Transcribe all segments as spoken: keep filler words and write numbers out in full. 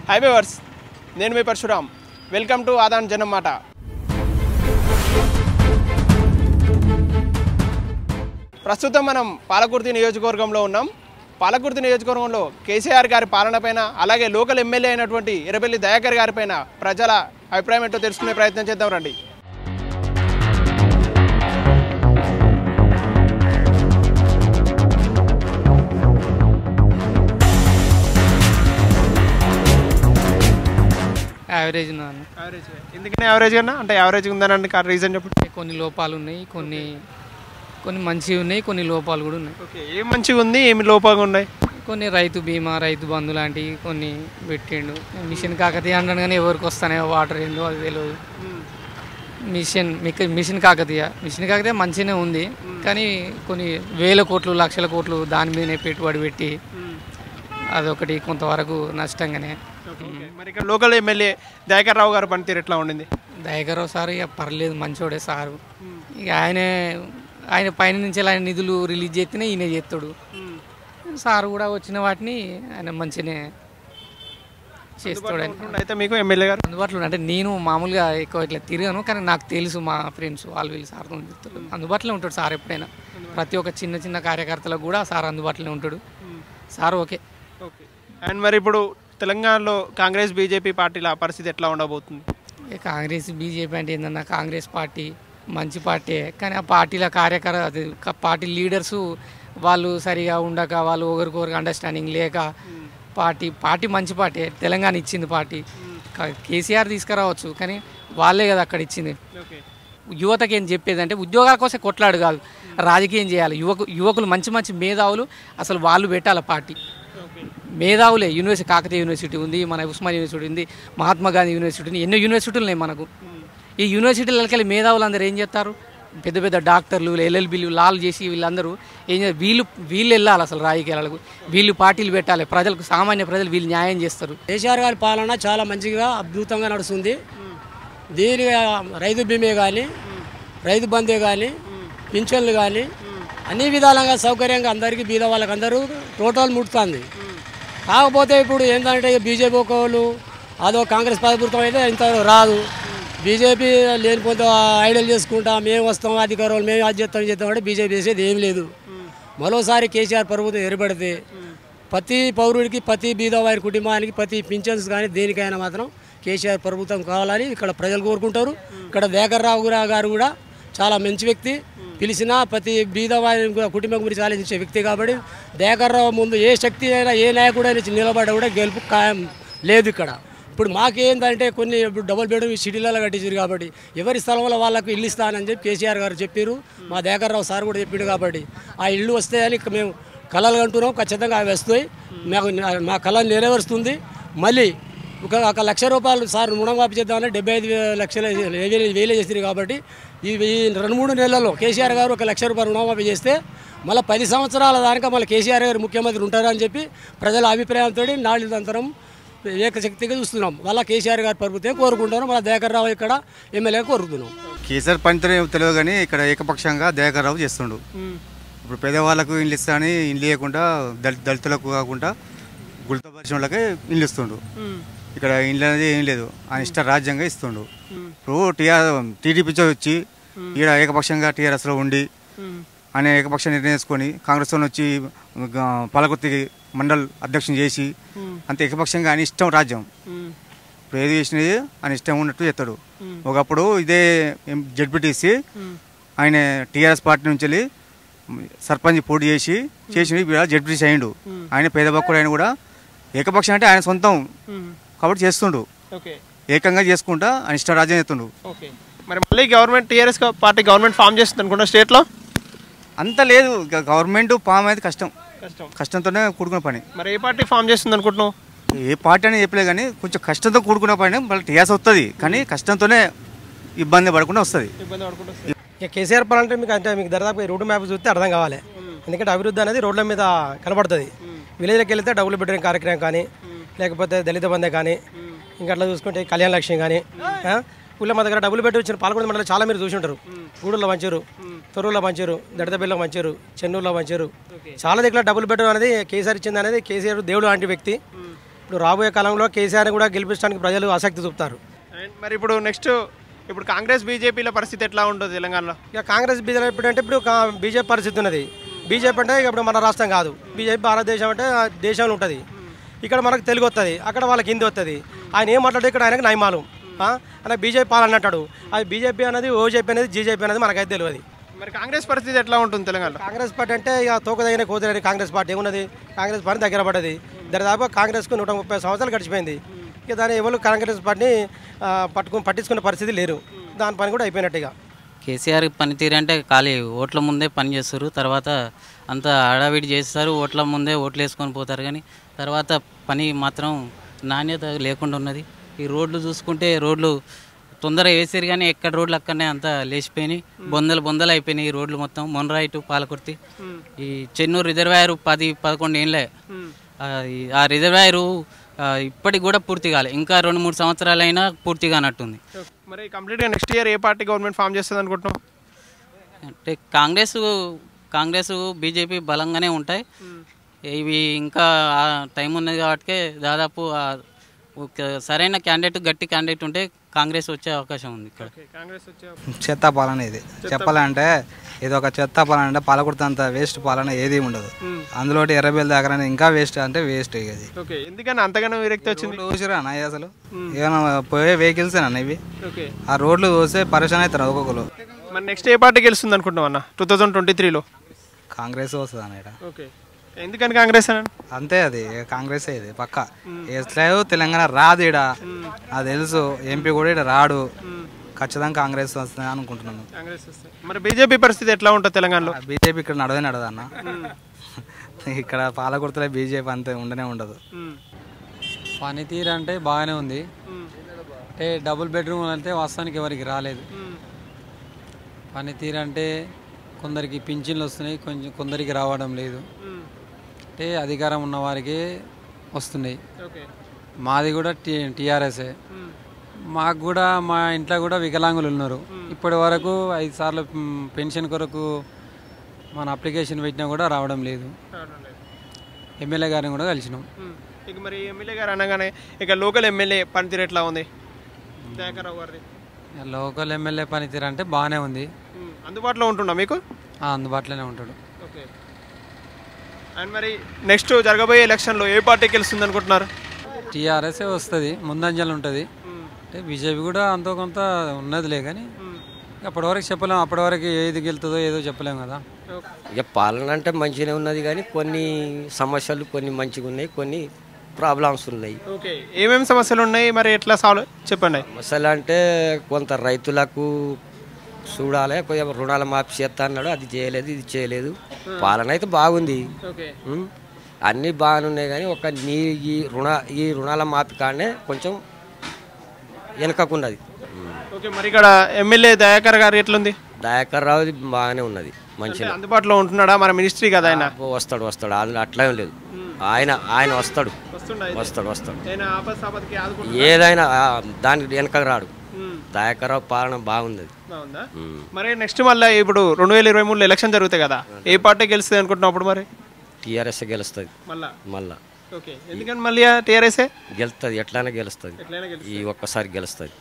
Hi viewers, నేను మీ Parashuram. Welcome to Aadhan Janam Maata. ప్రస్తుతం మనం పాలకుర్తి నియోజకవర్గంలో ఉన్నాం. పాలకుర్తి నియోజకవర్గంలో కేసీఆర్ గారి పాలన పైన, అలాగే లోకల్ ఎమ్మెల్యే అయినటువంటి ఎర్రబెల్లి దయాకర్ గారి పైన ప్రజల అభిప్రాయం ఏంటో తెలుసుకునే ప్రయత్నం చేద్దాం రండి. యావరేజ్ యావరేజ్ ఎందుకని యావరేజ్ కన్నా అంటే యావరేజ్ ఉందని రీజన్ చెప్పండి. కొన్ని లోపాలు ఉన్నాయి, కొన్ని కొన్ని మంచివి ఉన్నాయి, కొన్ని లోపాలు కూడా ఉన్నాయి. ఓకే, ఏం మంచిగా ఉంది, ఏమి లోపాలు ఉన్నాయి? కొన్ని రైతు బీమా, రైతు బంధు లాంటివి కొన్ని పెట్టిండు. మిషన్ కాకతీయ అంటాను కానీ ఎవరికి వస్తాయో వాటర్ ఏందో అది తెలియదు. Mission mission Kakatiya mission Kakatiya మంచిగానే ఉంది, కానీ కొన్ని వేల కోట్లు లక్షల కోట్లు దాని మీదనే పెట్టుబడి పెట్టి అదొకటి కొంతవరకు నష్టంగానే. మరి ఇక్కడ లోకల్ ఎమ్మెల్యే దయాకర్ రావు గారు పనితీరు ఎట్లా ఉండింది? దయాకర్ రావు సార్ ఇక పర్లేదు, మంచోడే సారు. ఇక ఆయనే ఆయన పైన నుంచి ఆయన నిధులు రిలీజ్ చేస్తేనే ఈయన చేస్తాడు. సార్ కూడా వచ్చిన వాటిని ఆయన మంచిగానే చేస్తాడు. అయితే మీకు ఎమ్మెల్యే గారు అందుబాటులో అంటే నేను మామూలుగా ఎక్కువ ఇట్లా తిరిగాను, కానీ నాకు తెలుసు మా ఫ్రెండ్స్ వాళ్ళు వీళ్ళు సార్తో చెప్తారు. అందుబాటులో ఉంటాడు సార్ ఎప్పుడైనా. ప్రతి ఒక్క చిన్న చిన్న కార్యకర్తలకు కూడా సార్ అందుబాటులో ఉంటాడు. సార్ ఓకే ఓకే అండ్ మరి ఇప్పుడు తెలంగాణలో కాంగ్రెస్ బీజేపీ పార్టీల పరిస్థితి ఎట్లా ఉండబోతుంది? కాంగ్రెస్ బీజేపీ అంటే ఏంటన్నా, కాంగ్రెస్ పార్టీ మంచి పార్టీ, కానీ ఆ పార్టీల కార్యకర్త పార్టీ లీడర్సు వాళ్ళు సరిగా ఉండక, వాళ్ళు ఒకరికొకరికి అండర్స్టాండింగ్ లేక, పార్టీ పార్టీ మంచి పార్టీ, తెలంగాణ ఇచ్చింది పార్టీ. కేసీఆర్ తీసుకురావచ్చు, కానీ వాళ్ళే కదా అక్కడ ఇచ్చింది. యువతకి ఏం చెప్పేది అంటే ఉద్యోగాల కోసం కొట్లాడు కాదు, రాజకీయం చేయాలి. యువకు యువకులు మంచి మంచి మేధావులు అసలు వాళ్ళు పెట్టాలి పార్టీ. మేధావులే యూనివర్సిటీ, కాకతీయ యూనివర్సిటీ ఉంది, మన ఉస్మాన్ యూనివర్సిటీ ఉంది, మహాత్మా గాంధీ యూనివర్సిటీ ఉంది, ఎన్నో యూనివర్సిటీలు ఉన్నాయి మనకు. ఈ యూనివర్సిటీలకి మేధావులు అందరూ ఏం చేస్తారు? పెద్ద పెద్ద డాక్టర్లు, ఎల్ఎల్బీలు, లాలు చేసి వీళ్ళందరూ ఏం చేస్తారు? వీళ్ళు వీళ్ళు వెళ్ళాలి అసలు రాజకీయాలకు, వీళ్ళు పార్టీలు పెట్టాలి, ప్రజలకు సామాన్య ప్రజలు వీళ్ళు న్యాయం చేస్తారు. కేసీఆర్ గారి పాలన చాలా మంచిగా అద్భుతంగా నడుస్తుంది. దీని రైతు బీమే కానీ, రైతు బంధే కానీ, పింఛన్లు కానీ అన్ని విధాలుగా సౌకర్యంగా అందరికీ బీద వాళ్ళకి అందరూ టోటల్ ముట్టుతుంది. కాకపోతే ఇప్పుడు ఏంటంటే బీజేపీ వాళ్ళు అదో కాంగ్రెస్ ప్రభుత్వం అయితే ఇంత రాదు. బీజేపీ లేనిపోతే ఐడియల్ చేసుకుంటా మేము వస్తాం అధికారులు మేము అది చేస్తాం చేస్తాం అంటే బీజేపీ చేసేది ఏం లేదు. మరోసారి కేసీఆర్ ప్రభుత్వం ఏర్పడితే ప్రతి పౌరుడికి, ప్రతి బీద వారి కుటుంబానికి, ప్రతి పింఛన్స్ కానీ దేనికైనా మాత్రం కేసీఆర్ ప్రభుత్వం కావాలని ఇక్కడ ప్రజలు కోరుకుంటారు. ఇక్కడ దయాకర్ రావు గారు కూడా చాలా మంచి వ్యక్తి, పిలిచినా ప్రతి బీద వారి కుటుంబం గురించి ఆలోచించే వ్యక్తి. కాబట్టి దయాకర్ రావు ముందు ఏ శక్తి అయినా ఏ నాయకుడైనా నిలబడ్డా కూడా గెలుపు ఖాయం లేదు ఇక్కడ. ఇప్పుడు మాకేందంటే కొన్ని ఇప్పుడు డబుల్ బెడ్రూమ్ సిటీలలో కట్టించారు కాబట్టి ఎవరి స్థలంలో వాళ్ళకు ఇల్లు ఇస్తానని చెప్పి కేసీఆర్ గారు చెప్పారు. మా దయాకర్ రావు సార్ కూడా చెప్పిండు. కాబట్టి ఆ ఇల్లు వస్తాయని మేము కళలు అంటున్నాం, ఖచ్చితంగా అవి వస్తాయి. మాకు మా కళ నెరవేరుస్తుంది. మళ్ళీ ఒక ఒక లక్ష రూపాయలు సార్ రుణమాఫీ చేద్దామని డెబ్బై ఐదు లక్షల వేలే చేస్తారు. కాబట్టి ఈ రెండు మూడు నెలల్లో కేసీఆర్ గారు ఒక లక్ష రూపాయలు రుణమాఫీ చేస్తే మళ్ళీ పది సంవత్సరాల దానిక మళ్ళీ కేసీఆర్ గారు ముఖ్యమంత్రి ఉంటారని చెప్పి ప్రజల అభిప్రాయంతో నాలుగంతరం ఏకశక్తిగా చూస్తున్నాం. మళ్ళీ కేసీఆర్ గారి ప్రభుత్వం కోరుకుంటున్నాం. మళ్ళీ దయాకర్ రావు ఇక్కడ ఎమ్మెల్యే కోరుతున్నాం. కేసీఆర్ పనితీరు తెలియదు కానీ ఇక్కడ ఏకపక్షంగా దయాకర్ రావు చేస్తుండు. ఇప్పుడు పేదవాళ్ళకు ఇల్లు ఇస్తానని ఇల్లు ఇవ్వకుండా దళిత దళితులకు కాకుండా గుళిత పరిచిన వాళ్ళకే ఇల్లు ఇస్తుండు. ఇక్కడ ఇల్లు అనేది ఏం లేదు, ఆయన ఇష్ట రాజ్యంగా ఇస్తుండు. ఇప్పుడు టీఆర్ టీడీపీ వచ్చి ఈడ ఏకపక్షంగా టీఆర్ఎస్లో ఉండి ఆయన ఏకపక్ష నిర్ణయం చేసుకొని కాంగ్రెస్ వచ్చి పాలకుర్తి మండల్ అధ్యక్షుని చేసి అంత ఏకపక్షంగా ఆయన ఇష్టం రాజ్యం. ఇప్పుడు ఏది చేసినది ఆయన ఇష్టం ఉన్నట్టు చేస్తాడు. ఒకప్పుడు ఇదే జడ్పీటీసీ ఆయన టీఆర్ఎస్ పార్టీ నుంచి వెళ్ళి సర్పంచ్ పోటీ చేసి చేసి జడ్పీటీసీ అయ్యిండు. ఆయన పేద భక్తుడు, ఆయన కూడా ఏకపక్షం అంటే ఆయన సొంతం కాబట్టి చేస్తుండు. ఏకంగా చేసుకుంటా ఆయన ఇష్ట రాజ్యం చేస్తుండు. మరి మళ్ళీ government TRS party government form చేస్తుంది అనుకుంటా స్టేట్లో. అంత లేదు, గవర్నమెంట్ ఫామ్ అయితే కష్టం, కష్టంతోనే కూడుకున్న పని. మరి ఏ పార్టీ ఫామ్ చేస్తుంది అనుకుంటున్నావు? ఏ పార్టీ అని చెప్పలే కానీ కొంచెం కష్టంతో కూడుకున్న పని. మళ్ళీ టీఆర్ఎస్ వస్తుంది కానీ కష్టంతోనే ఇబ్బంది పడకుండా వస్తుంది. ఇక కేసీఆర్ పాలన అంటే మీకు అంటే మీకు దాదాపు రోడ్డు మ్యాప్ చూస్తే అర్థం కావాలి. ఎందుకంటే అభివృద్ధి అనేది రోడ్ల మీద కనబడుతుంది. విలేజ్లోకి వెళ్తే డబుల్ బెడ్రూమ్ కార్యక్రమం కానీ, లేకపోతే దళిత బంధే కానీ, ఇంకా అట్లా చూసుకుంటే కళ్యాణ లక్ష్యం కానీ, ఊళ్ళో మా దగ్గర డబుల్ బెడ్రూమ్ ఇచ్చిన పాలకొండ మండలం చాలా మీరు చూసి ఉంటారు. గూడూరులో మంచారు, తొర్రూరులో మంచారు, దడదబెల్లో మంచారు, చెన్నూరులో మంచారు, చాలా దగ్గర డబుల్ బెడ్రూమ్ అనేది కేసీఆర్ ఇచ్చింది అనేది కేసీఆర్ దేవుడు లాంటి వ్యక్తి. ఇప్పుడు రాబోయే కాలంలో కేసీఆర్ని కూడా గెలిపించడానికి ప్రజలు ఆసక్తి చూపుతారు. అండ్ మరి ఇప్పుడు నెక్స్ట్ ఇప్పుడు కాంగ్రెస్ బీజేపీల పరిస్థితి ఎట్లా ఉంటుంది తెలంగాణలో? ఇక కాంగ్రెస్ బీజేపీ అంటే ఇప్పుడు బీజేపీ పరిస్థితి ఉన్నది. బీజేపీ అంటే ఇప్పుడు మన రాష్ట్రం కాదు, బీజేపీ భారతదేశం అంటే దేశంలో ఉంటుంది. ఇక్కడ మనకు తెలుగు వస్తుంది, అక్కడ వాళ్ళకి హిందీ వస్తుంది. ఆయన ఏం మాట్లాడితే ఇక్కడ ఆయనకు నయమాలు అలా బీజేపీ పాలన అంటాడు. అది బీజేపీ అనేది ఓజేపీ అనేది జీజేపీ అనేది మనకైతే తెలియదు. మరి కాంగ్రెస్ పరిస్థితి ఎట్లా ఉంటుంది తెలంగాణలో? కాంగ్రెస్ పార్టీ అంటే ఇక తోకదగిన కోతులని కాంగ్రెస్ పార్టీ ఏమున్నది, కాంగ్రెస్ పార్టీ దగ్గర పడ్డది. దాదాపు కాంగ్రెస్కు నూట ముప్పై సంవత్సరాలు గడిచిపోయింది. ఇక దాని ఎవరు కాంగ్రెస్ పార్టీని పట్టుకుని పట్టించుకునే పరిస్థితి లేరు. దాని పని కూడా అయిపోయినట్టుగా. కేసీఆర్ పనితీరు అంటే ఖాళీ ఓట్ల ముందే పని చేస్తారు, తర్వాత అంత హడావిడి చేస్తారు, ఓట్ల ముందే ఓట్లు వేసుకొని పోతారు. కానీ తర్వాత పని మాత్రం నాణ్యత లేకుండా ఉన్నది. ఈ రోడ్లు చూసుకుంటే రోడ్లు తొందరగా వేసారు కానీ ఎక్కడ రోడ్లు అక్కడనే అంతా లేచిపోయినాయి, బొందలు బొందలు అయిపోయినాయి ఈ రోడ్లు మొత్తం. మొనరాయి టు పాలకుర్తి ఈ చెన్నూరు రిజర్వాయర్ పది పదకొండు ఏళ్ళే. ఆ రిజర్వాయరు ఇప్పటికి కూడా పూర్తి కాలే, ఇంకా రెండు మూడు సంవత్సరాలైనా పూర్తి కానట్టుంది. మరి కంప్లీట్గా నెక్స్ట్ ఇయర్ ఏ పార్టీ గవర్నమెంట్ ఫామ్ చేస్తుంది అనుకుంటున్నాం? అంటే కాంగ్రెస్ కాంగ్రెస్ బీజేపీ బలంగానే ఉంటాయి. ఇవి ఇంకా టైం ఉన్నది కాబట్టి దాదాపు సరైన క్యాండిడేట్ గట్టి క్యాండిడేట్ ఉంటే కాంగ్రెస్ వచ్చే అవకాశం ఉంది. ఇక్కడ చెత్త పాలన ఇది చెప్పాలంటే, ఇది ఒక చెత్త పాలన అంటే పాలకుర్తి అంత వేస్ట్ పాలన ఏది ఉండదు. అందులో ఎర్రబెల్లి దగ్గర ఇంకా వేస్ట్ అంటే వేస్ట్. ఇది ఎందుకని అంతగానో విరక్తి వచ్చింది? చూసిరా అన్న అసలు ఏమైనా పోయే వెహికల్స్ అన్న ఇవి, ఆ రోడ్లు చూస్తే పరిశాన్ అవుతారు ఒక్కొక్కరు. మరి నెక్స్ట్ ఏ పార్టీ గెలుస్తుంది అనుకుంటున్నాం అన్న టూ థౌజండ్ ట్వంటీ త్రీలో? కాంగ్రెస్ వస్తుంది అన్న. ఓకే, ఎందుకని కాంగ్రెస్ అని? అంతే, అది కాంగ్రెస్ ఇది పక్క. ఎట్లా తెలంగాణ రాదు ఇడ, అది తెలుసు. ఎంపీ కూడా ఇక్కడ రాడు, ఖచ్చితంగా కాంగ్రెస్ వస్తుంది అనుకుంటున్నాను. మరి బీజేపీ పరిస్థితి ఎట్లా ఉంటుంది తెలంగాణలో? బీజేపీ ఇక్కడ నడవే నడదు అన్న. ఇక్కడ పాలకుర్తిలో బీజేపీ అంతే ఉండనే ఉండదు. పనితీరు అంటే బాగానే ఉంది. అంటే డబుల్ బెడ్రూమ్ అంటే వాస్తవానికి ఎవరికి రాలేదు. పనితీరు అంటే కొందరికి పింఛన్లు వస్తున్నాయి, కొంచెం కొందరికి రావడం లేదు. అంటే అధికారం ఉన్న వారికి వస్తున్నాయి. మాది కూడా టీ టీఆర్ఎస్ఏ. మాకు కూడా మా ఇంట్లో కూడా వికలాంగులు ఉన్నారు. ఇప్పటి వరకు ఐదు సార్లు పెన్షన్ కొరకు మన అప్లికేషన్ పెట్టినా కూడా రావడం లేదు. ఎమ్మెల్యే గారిని కూడా కలిసినాం. ఇక మరి ఎమ్మెల్యే గారు అనగానే ఇక లోకల్ ఎమ్మెల్యే పనితీరు ఎట్లా ఉంది? లోకల్ ఎమ్మెల్యే పనితీరు అంటే బాగానే ఉంది. అందుబాటులో ఉంటున్నా మీకు? అందుబాటులోనే ఉంటాడు. ఓకే. అండ్ మరి నెక్స్ట్ జరగబోయే ఎలక్షన్లో ఏ పార్టీ గెలుస్తుంది అనుకుంటున్నారు? టీఆర్ఎస్ఏ వస్తుంది, ముందంజలు ఉంటుంది. అంటే బీజేపీ కూడా అంతో కొంత ఉన్నదిలే, కానీ అప్పటివరకు చెప్పలేము. అప్పటివరకు ఏది గెలుతుందో ఏదో చెప్పలేము కదా. ఇక పాలన అంటే మంచిగానే ఉన్నది, కానీ కొన్ని సమస్యలు కొన్ని మంచిగా ఉన్నాయి, కొన్ని ప్రాబ్లమ్స్ ఉన్నాయి. ఓకే, ఏమేమి సమస్యలు ఉన్నాయి మరి ఎట్లా సాల్వ్ చెప్పండి. సమస్యలు అంటే కొంత రైతులకు చూడాలి, కొంచెం రుణాల మాఫీ చేస్తా అన్నాడు, అది చేయలేదు, ఇది చేయలేదు. పాలన అయితే బాగుంది, అన్నీ బాగానే ఉన్నాయి, కానీ ఒక నీ ఈ రుణ ఈ రుణాల మాఫీ కాడనే కొంచెం వెనకకున్నది. ఓకే, మరి ఇక్కడ ఎమ్మెల్యే దయాకర్ గారు ఎట్లుంది? దయాకర్ రావు బాగానే ఉన్నది, మంచిగా అందుబాటులో ఉంటున్నాడా? మన మినిస్ట్రీ కదా ఆయన. వస్తాడు వస్తాడు అట్లా ఏం లేదు, ఆయన ఆయన వస్తాడు వస్తాడు వస్తాడు ఏదైనా దానికి వెనక రాడు. దయాకర్ రావు పాలన బాగుంది. మరి నెక్స్ట్ మళ్ళీ ఇప్పుడు రెండు వేల ఇరవై మూడులో ఎలక్షన్ జరుగుతాయి కదా, ఏ పార్టీ గెలుస్తుంది అనుకుంటున్నప్పుడు? మరి టీఆర్ఎస్ గెలుస్తుంది మళ్ళా. ఓకే, ఎందుకంటే మళ్ళీ టీఆర్ఎస్ గెలుస్తుంది, ఎట్లయినా గెలుస్తుంది, ఈ ఒక్కసారి గెలుస్తుంది.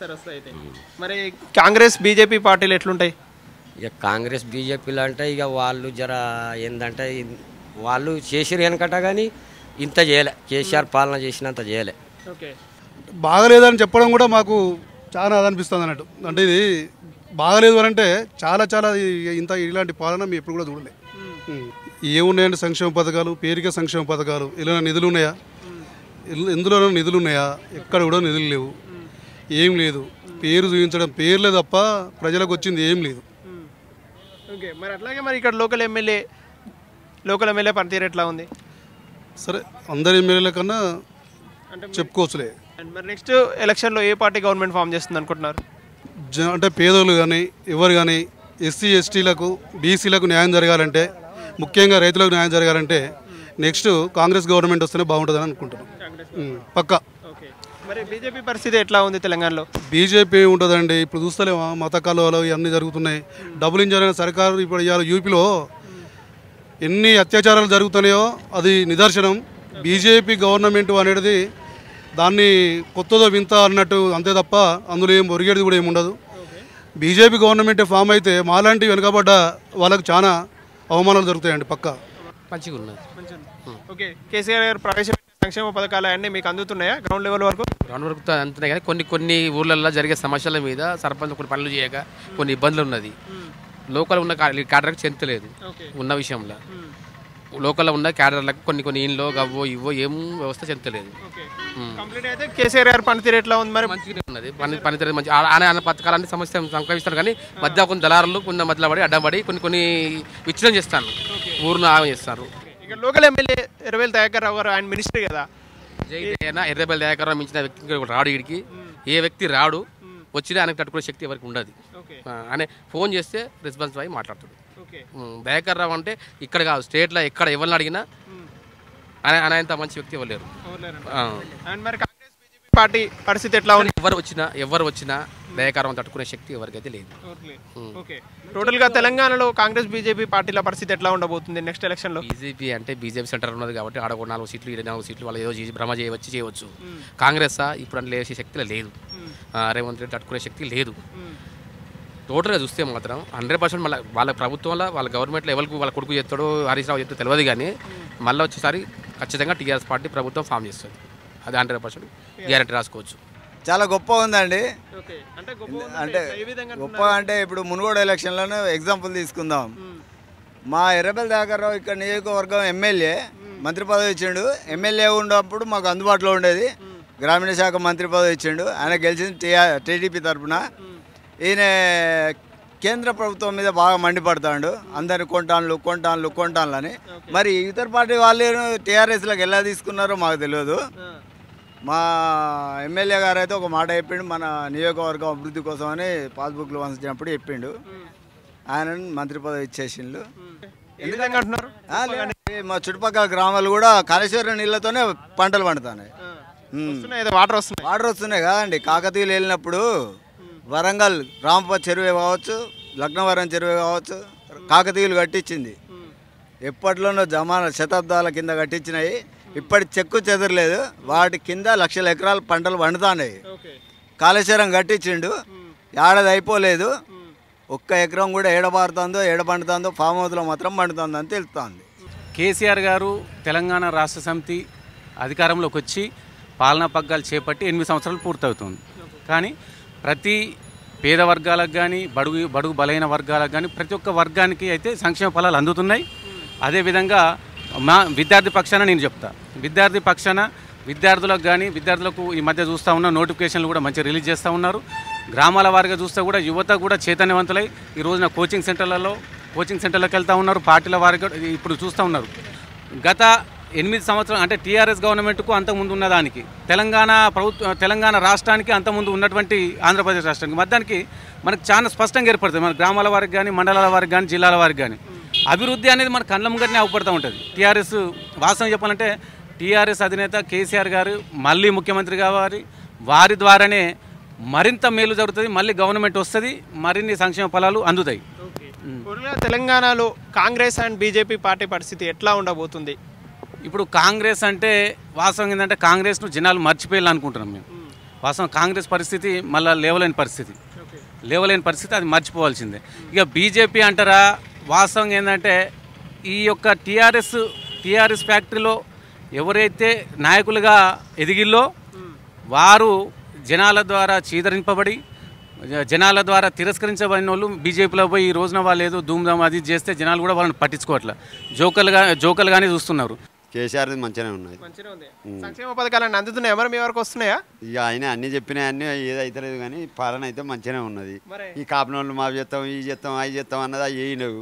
మరి కాంగ్రెస్ బీజేపీ పార్టీలు ఎట్లుంటాయి? ఇక కాంగ్రెస్ బీజేపీలు అంటే ఇక వాళ్ళు జర ఏంటంటే వాళ్ళు చేసిరు వెనకట, కానీ ఇంత చేయలే. కేసీఆర్ పాలన చేసినంత చేయలే. ఓకే, బాగలేదని చెప్పడం కూడా మాకు చాలా అనిపిస్తుంది అన్నట్టు. అంటే ఇది బాగలేదు అని అంటే చాలా చాలా ఇంత ఇలాంటి పాలన మేము ఎప్పుడు కూడా చూడలే. ఏమున్నాయంటే సంక్షేమ పథకాలు, పేరుకే సంక్షేమ పథకాలు. ఇలా నిధులు ఉన్నాయా? ఎందులోనూ నిధులు ఉన్నాయా? ఎక్కడ కూడా నిధులు లేవు, ఏం లేదు. పేరు చూపించడం పేర్లే తప్ప ప్రజలకు వచ్చింది ఏం లేదు. ఓకే, మరి అట్లాగే మరి ఇక్కడ లోకల్ ఎమ్మెల్యే లోకల్ ఎమ్మెల్యే పనితీరు ఎట్లా ఉంది? సరే, అందరి ఎమ్మెల్యేల కన్నా చెప్పుకోవచ్చులే. మరి నెక్స్ట్ ఎలక్షన్లో ఏ పార్టీ గవర్నమెంట్ ఫామ్ చేస్తుంది అనుకుంటున్నారు? జ అంటే పేదోళ్ళు కానీ ఎవరు కానీ ఎస్సీ ఎస్టీలకు బీసీలకు న్యాయం జరగాలంటే, ముఖ్యంగా రైతులకు న్యాయం జరగాలంటే నెక్స్ట్ కాంగ్రెస్ గవర్నమెంట్ వస్తేనే బాగుంటుందని అనుకుంటున్నాం. పక్కా. మరి బీజేపీ పరిస్థితి ఎట్లా ఉంది తెలంగాణలో? బీజేపీ ఉంటుందండి. ఇప్పుడు చూస్తలేమా మత కలవలు ఇవన్నీ జరుగుతున్నాయి. డబుల్ ఇంజన్ అనే సర్కారు ఇప్పుడు ఇవాళ యూపీలో ఎన్ని అత్యాచారాలు జరుగుతున్నాయో అది నిదర్శనం. బీజేపీ గవర్నమెంట్ అనేది దాన్ని కొత్తదో వింత అన్నట్టు అంతే తప్ప అందులో ఏం ఒరిగేది కూడా ఏమి ఉండదు. బీజేపీ గవర్నమెంట్ ఫామ్ అయితే మాలాంటి వెనుకబడ్డ వాళ్ళకి చాలా అవమానాలు జరుగుతాయండి పక్కా. మంచిగా ఉన్నది. ఓకే, కేసీఆర్ గారు ప్రవేశపెట్టిన సంక్షేమ పథకాలు అన్నీ మీకు అందుతున్నాయా గ్రౌండ్ లెవెల్ వరకు? గ్రౌండ్ వరకు అందుతున్నాయి కానీ కొన్ని కొన్ని ఊళ్ళల్లో జరిగే సమస్యల మీద సర్పంచ్ కొన్ని పనులు చేయక కొన్ని ఇబ్బందులు ఉన్నది. లోకల్ ఉన్న క్యాడర్కి చెంతలేదు ఉన్న విషయంలో. లోకల్లో ఉన్న క్యాడర్లకు కొన్ని కొన్ని ఇంట్లో గవ్వో ఇవ్వో ఏం వ్యవస్థ చెంతలేదు. కంప్లీట్ అయితే కేసీఆర్ గారు పనితీరు ఎట్లా ఉంది మరి? మంచిగా ఉన్నది పని పనితీరు మంచి ఆయన పథకాలన్నీ సమస్య సంక్రమిస్తారు కానీ మధ్య కొన్ని దళారులు కొన్ని మధ్యలో పడి అడ్డం పడి కొన్ని కొన్ని విచ్ఛిన్నం చేస్తాను, ఊరును ఆగం చేస్తారు. ఇక లోకల్ ఎమ్మెల్యే ఎర్రబెల్లి దయాకర్ రావు గారు ఆయన మినిస్టర్ కదా. జై అయినా ఎర్రబెల్లి దయాకర్ రావు మించిన వ్యక్తి రాడు వీడికి. ఏ వ్యక్తి రాడు, వచ్చినా ఆయనకు తట్టుకునే శక్తి ఎవరికి ఉండదు. ఆయన ఫోన్ చేస్తే రెస్పాన్స్ అయ్యి మాట్లాడుతాడు. దయాకర్ రావు అంటే ఇక్కడ కాదు స్టేట్లో ఎక్కడ ఎవరిని అడిగినా ఆయన ఆయన మంచి వ్యక్తి ఎవరు లేరు. పార్టీ పరిస్థితి ఎట్లా ఉంది? ఎవరు వచ్చినా ఎవరు వచ్చినా దయాకరం తట్టుకునే శక్తి ఎవరికైతే లేదు. టోటల్ గా తెలంగాణలో కాంగ్రెస్ బీజేపీ పార్టీల పరిస్థితి ఎట్లా ఉండబోతుంది నెక్స్ట్ ఎలక్షన్ లో? బీజేపీ అంటే బీజేపీ సెంటర్ ఉన్నది కాబట్టి ఆడ ఒక నాలుగు సీట్లు ఇరవై నాలుగు సీట్లు వాళ్ళు ఏదో భ్రమ చేయవచ్చు చేయవచ్చు. కాంగ్రెస్ ఇప్పుడు అంటే లేచే శక్తి లేదు, రేవంత్ రెడ్డి తట్టుకునే శక్తి లేదు. టోటల్గా చూస్తే మాత్రం హండ్రెడ్ పర్సెంట్ మళ్ళీ వాళ్ళ ప్రభుత్వంలో వాళ్ళ గవర్నమెంట్లో ఎవరికి వాళ్ళ కొడుకు చేస్తాడో హరీష్ రావు చేస్తాడో తెలియదు కానీ మళ్ళీ వచ్చేసారి ఖచ్చితంగా టీఆర్ఎస్ పార్టీ ప్రభుత్వం ఫామ్ చేస్తుంది. అది హండ్రెడ్ పర్సెంట్ గ్యారెంటీ రాసుకోవచ్చు. చాలా గొప్ప ఉందండి. అంటే గొప్ప అంటే ఇప్పుడు మునుగోడు ఎలక్షన్లోనే ఎగ్జాంపుల్ తీసుకుందాం. మా ఎర్రబెల్లి దయాకర్ రావు ఇక్కడ నియోజకవర్గం ఎమ్మెల్యే మంత్రి పదవి ఇచ్చిండు. ఎమ్మెల్యే ఉన్నప్పుడు మాకు అందుబాటులో ఉండేది. గ్రామీణ శాఖ మంత్రి పదవి ఇచ్చిండు. ఆయన గెలిచింది టీఆర్ టీడీపీ తరఫున. ఈయన కేంద్ర ప్రభుత్వం మీద బాగా మండిపడతాడు. అందరిని కొంటాన్లు కొంటాన్లు కొంటాన్లు అని. మరి ఇతర పార్టీ వాళ్ళు టీఆర్ఎస్లోకి ఎలా తీసుకున్నారో మాకు తెలియదు. మా ఎమ్మెల్యే గారు అయితే ఒక మాట చెప్పిండు, మన నియోజకవర్గం అభివృద్ధి కోసం అని పాస్బుక్లు వంచినప్పుడు చెప్పిండు. ఆయన మంత్రి పదవి ఇచ్చేసిండు. ఎందుకంటే అంటున్నారు మా చుట్టుపక్కల గ్రామాలు కూడా కాళేశ్వరం నీళ్ళతోనే పంటలు పండుతున్నాయి. వాటర్ వస్తున్నాయి వాటర్ వస్తున్నాయి కదండి. కాకతీయులు వెళ్ళినప్పుడు వరంగల్ రాంప చెరువే కావచ్చు, లగ్నవరం చెరువే కావచ్చు, కాకతీయులు కట్టించింది. ఎప్పట్లోనో జమాన శతాబ్దాల కింద కట్టించినాయి. ఇప్పటి చెక్కు చెదరలేదు. వాటి కింద లక్షల ఎకరాల పంటలు పండుతున్నాయి. కాళేశ్వరం కట్టించిండు, ఏడాది అయిపోలేదు. ఒక్క ఎకరం కూడా ఏడబారుతుందో ఏడ పండుతుందో ఫామ్ హౌస్లో మాత్రం పండుతుందో అని తెలుస్తుంది. కేసీఆర్ గారు తెలంగాణ రాష్ట్ర సమితి అధికారంలోకి వచ్చి పాలనా పగ్గాలు చేపట్టి ఎనిమిది సంవత్సరాలు పూర్తవుతుంది. కానీ ప్రతి పేద వర్గాలకు కానీ బడుగు బడుగు బలైన వర్గాలకు కానీ ప్రతి ఒక్క వర్గానికి అయితే సంక్షేమ ఫలాలు అందుతున్నాయి. అదేవిధంగా మా విద్యార్థి పక్షాన నేను చెప్తా, విద్యార్థి పక్షాన విద్యార్థులకు కానీ విద్యార్థులకు ఈ మధ్య చూస్తూ ఉన్న నోటిఫికేషన్లు కూడా మంచిగా రిలీజ్ చేస్తూ ఉన్నారు. గ్రామాల వారిగా చూస్తే కూడా యువత కూడా చైతన్యవంతులై ఈ రోజున కోచింగ్ సెంటర్లలో కోచింగ్ సెంటర్లకు వెళ్తూ ఉన్నారు. పార్టీల వారిగా ఇప్పుడు చూస్తూ ఉన్నారు. గత ఎనిమిది సంవత్సరాలు అంటే టీఆర్ఎస్ గవర్నమెంట్కు అంతకుముందు ఉన్న దానికి తెలంగాణ ప్రభుత్వ తెలంగాణ రాష్ట్రానికి అంతకుముందు ఉన్నటువంటి ఆంధ్రప్రదేశ్ రాష్ట్రానికి మధ్యానికి మనకు చాలా స్పష్టంగా ఏర్పడుతుంది. మన గ్రామాల వారికి కానీ మండలాల వారికి కానీ జిల్లాల వారికి కానీ అభివృద్ధి అనేది మన కళ్ళ ముంగటనే అవపడుతూ ఉంటుంది. టీఆర్ఎస్ వాస్తవం చెప్పాలంటే టీఆర్ఎస్ అధినేత కేసీఆర్ గారు మళ్ళీ ముఖ్యమంత్రి కావాలి, వారి ద్వారానే మరింత మేలు జరుగుతుంది, మళ్ళీ గవర్నమెంట్ వస్తుంది, మరిన్ని సంక్షేమ ఫలాలు అందుతాయి. తెలంగాణలో కాంగ్రెస్ అండ్ బీజేపీ పార్టీ పరిస్థితి ఎట్లా ఉండబోతుంది? ఇప్పుడు కాంగ్రెస్ అంటే వాస్తవం ఏంటంటే కాంగ్రెస్ను జనాలు మర్చిపోయాలి అనుకుంటున్నాం మేము. వాస్తవం కాంగ్రెస్ పరిస్థితి మళ్ళీ లేవలేని పరిస్థితి లేవలేని పరిస్థితి అది మర్చిపోవాల్సిందే. ఇక బీజేపీ అంటారా, వాస్తవం ఏంటంటే ఈ యొక్క టీఆర్ఎస్ టీఆర్ఎస్ ఫ్యాక్టరీలో ఎవరైతే నాయకులుగా ఎదిగిల్లో వారు జనాల ద్వారా చీదరింపబడి జనాల ద్వారా తిరస్కరించబడిన వాళ్ళు బీజేపీలో పోయి ఈ రోజున వాళ్ళు ఏదో ధూమ్ధామ్ అది చేస్తే జనాలు కూడా వాళ్ళని పట్టించుకోవట్లే, జోకలుగా జోకలుగానే చూస్తున్నారు. కేసీఆర్ మంచిగానే ఉన్నాయి. సంక్షేమ పథకాలన్నీ అందుతున్నాయి మరి మీ వరకు వస్తున్నాయా? ఇక ఆయన అన్ని చెప్పినాయి అన్నీ ఏదైతే లేదు కానీ పాలన అయితే మంచిగానే ఉన్నది. ఈ కాపిన వాళ్ళు మా చేస్తాం ఈ చేస్తాం అవి చేస్తాం అన్నది అవి వేయలేవు.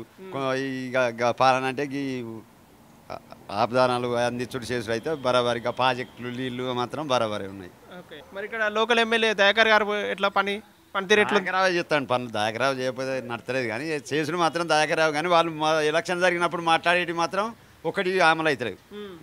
ఇక పాలన అంటే ఈ ఆపదానాలు అందించుడు చేసుడు అయితే బరాబరిగా ప్రాజెక్టులు నీళ్ళు మాత్రం బరాబరే ఉన్నాయి. మరి ఇక్కడ లోకల్ ఎమ్మెల్యే దయాకర్ గారు ఎట్లా పని పనితీరు ఎట్లా? దయాకరావు చేస్తాను పనులు, దయాకరావు చేయకపోతే నడతలేదు కానీ చేసుడు మాత్రం దయాకరావు. కానీ వాళ్ళు ఎలక్షన్ జరిగినప్పుడు మాట్లాడేటి మాత్రం ఒకటి అమలు అవుతలేదు.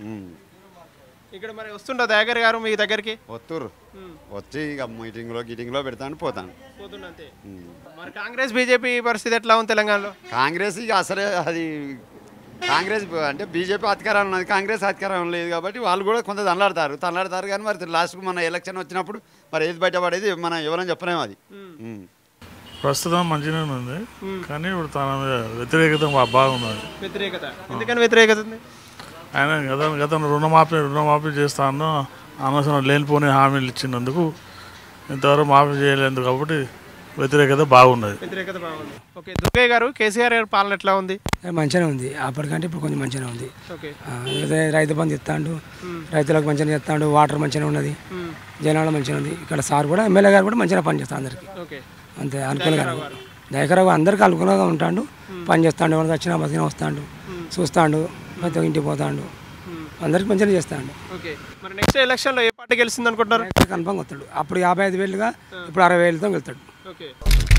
ఇక్కడ మరి వస్తుండ దయాకర్ గారు మీ దగ్గరికి వస్తుర్రు, వచ్చి ఇక మీటింగ్లో గీటింగ్లో పెడతాను పోతాను. మరి కాంగ్రెస్ బీజేపీ పరిస్థితి ఎట్లా ఉంది తెలంగాణలో? కాంగ్రెస్ ఇక అసలే అది కాంగ్రెస్ అంటే బీజేపీ అధికారం ఉన్నది, కాంగ్రెస్ అధికారం లేదు కాబట్టి వాళ్ళు కూడా కొంత తనలాడతారు తనలాడతారు కానీ మరి లాస్ట్కు మన ఎలక్షన్ వచ్చినప్పుడు మరి ఏది బయటపడేది మనం ఎవరైనా చెప్పలేము అది. ప్రస్తుతం మంచిగానే ఉంది కానీ ఇప్పుడు తన మీద వ్యతిరేకత బా- బాగున్నది. వ్యతిరేకత ఎందుకని వ్యతిరేకత ఉంది? ఆయన గత గతంలో రుణమాఫీ రుణమాఫీ చేస్తాను అనవసరం లేనిపోని హామీలు ఇచ్చినందుకు ఇంతవరకు మాఫీ చేయలేదు కాబట్టి వ్యతిరేకత బాగున్నది. వ్యతిరేకత బాగుంది. ఓకే, దుర్గయ్య గారు కేసీఆర్ గారి పాలన ఎట్లా ఉంది? మంచిగానే ఉంది, అప్పటికంటే ఇప్పుడు కొంచెం మంచిగానే ఉంది. ఓకే. ఆ, ఏదో రైతు బంధు ఇస్తాడు, రైతులకు మంచిగా ఇస్తాడు, వాటర్ మంచిగా ఉన్నది, జనాలు మంచిగా ఉంది. ఇక్కడ సార్ కూడా ఎమ్మెల్యే గారు కూడా మంచిగా పనిచేస్తాడు అందరికి. ఓకే. అంతే అనుకూలంగా దయకరావు అందరికీ అనుకూలంగా ఉంటాడు, పని చేస్తాడు, ఎవరికి వచ్చినా బతికినా వస్తాడు, చూస్తాడు, ప్రతి ఇంటికి పోతాడు, అందరికి మంచిగా చేస్తాడు. ఓకే, మరి నెక్స్ట్ ఎలక్షన్లో ఏ పార్టీ గెలుస్తుంది అనుకుంటున్నారు? కన్ఫర్మ్ వస్తాడు. అప్పుడు యాభై ఐదు వేలుగా ఇప్పుడు అరవై వేలతో వెళ్తాడు. ఓకే.